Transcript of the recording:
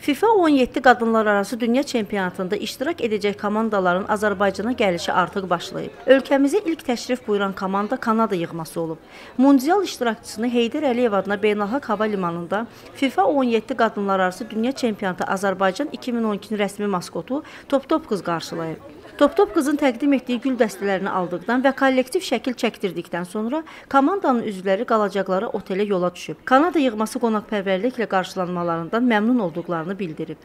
FIFA 17 qadınlararası dünya çempionatında iştirak edəcək komandaların Azərbaycana gəlişi artıq başlayıb. Ölkəmizə ilk təşrif buyuran komanda Kanada yığması olub. Mundial iştirakçısını Heydər Əliyev adına beynəlxalq hava limanında FIFA 17 qadınlararası dünya çempionatı Azərbaycan 2012-nin rəsmi maskotu Top-Top qız qarşılayıb. Top-Top qızın təqdim etdiyi gül dəstələrini aldıqdan və kollektiv şəkil çəkdirdikdən sonra komandanın üzvləri qalacaqları otelə yola düşüb. Kanada yığması qonaqpərvərliklə qarşılanmalarından məmnun olduqlarını bildirib.